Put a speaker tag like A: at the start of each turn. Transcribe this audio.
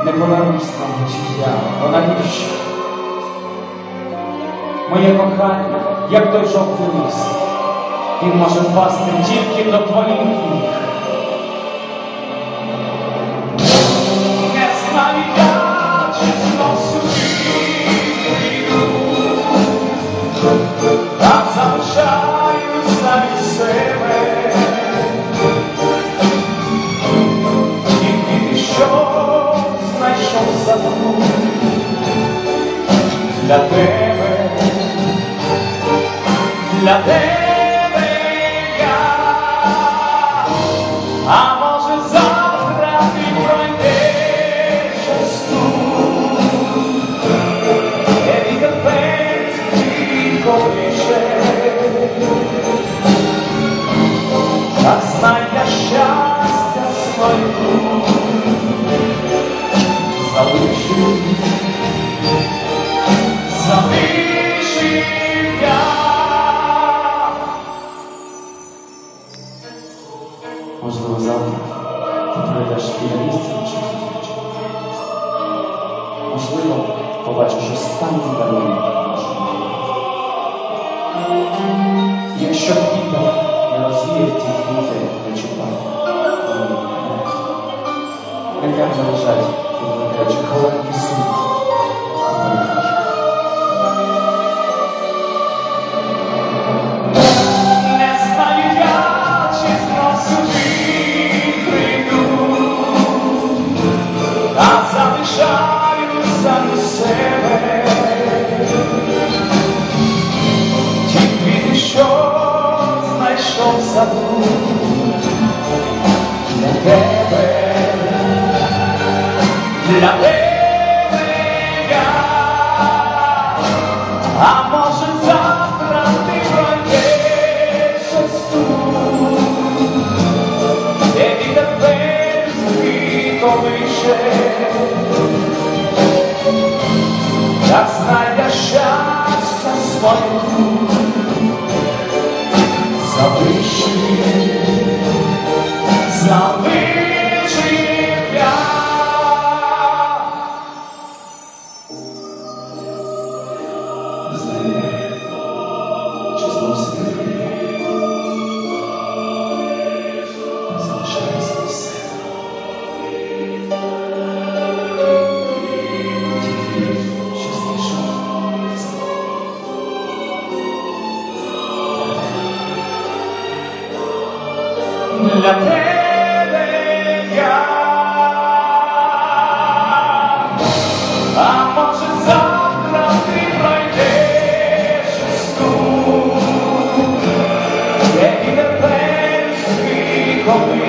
A: не повернусь мабуть я, бо навіщо? Моє кохання, як той жовтий ліс, він може впасти тільки до твоїх ніг. Не знаю я, чи знов сюди прийду, а залишаюсь навіть себе. І що знайшов забув для тебе, для тебе я, а може завтра ти пройдеш ось тут, де вітер пензлі колише, так знай я щастя своє тут залишив я. Можливо, завтра ти пройдеш біля місця нашої зустрічі. Можливо, побачиш останній дарунок нашого дому. Якщо вітер не розвіє ті квіти, не чіпає, нехай вже лежать чи холодні сумки. Не знаю я, чи знов сюди прийду, а залишаюся до себе. Ті квіти, що знайшов забув для тебе, для тебе я, а може завтра ти пройдеш ось тут, де вітер пензлі колише, так знай я щастя своє тут залишив я. Знаю, чи знов себе прийду, залишаюся до себе. Ті квіти, що знайшов для тебе я, а може завтра ти пройдеш ось тут, де вітер пензлі колише.